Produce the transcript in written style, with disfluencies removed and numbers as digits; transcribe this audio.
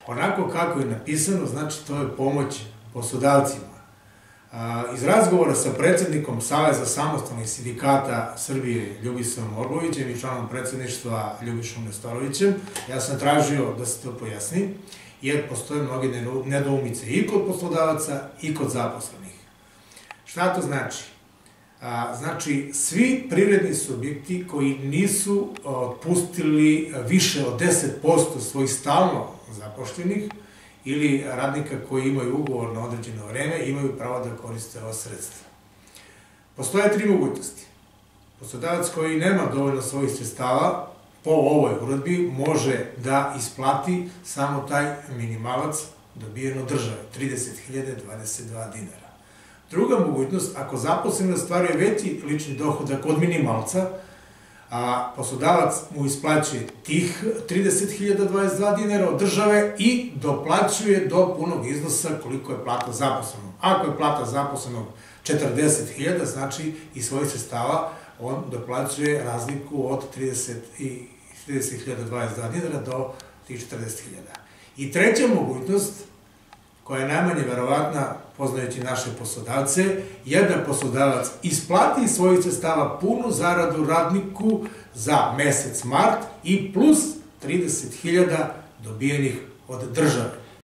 Onako kako je napisano, znači to je pomoć poslodavcima. Iz razgovora sa predsednikom Saveza samostalnih sindikata Srbije Ljubisavom Orlovićem i članom predsedništva Ljubišom Nestorovićem, ja sam tražio da se to pojasni, jer postoje mnoge nedoumice i kod poslodavaca i kod zaposlenih. Šta to znači? Znači, svi privredni subjekti koji nisu otpustili više od 10% svojih stalno zapošljenih ili radnika koji imaju ugovor na određeno vreme imaju pravo da koriste ova sredstva. Postoje tri mogućnosti. Poslodavac koji nema dovoljno svojih sredstava po ovoj uredbi može da isplati samo taj minimalac dobijen od države, 30.022 dinara. Druga mogućnost, ako zaposleni ostvaruje veći lični dohodak od minimalca, a poslodavac mu isplaćuje tih 30.022 dinara od države i doplaćuje do punog iznosa koliko je plata zaposlenog. Ako je plata zaposlenog 40.000, znači iz svojih sredstava on doplaćuje razliku od 30.022 dinara do tih 40.000. I treća mogućnost, koja je najmanje verovatna, poznajući naše poslodavce, je da poslodavac isplati iz svojih sredstava punu zaradu radniku za mesec mart i plus 30.000 dobijenih od države.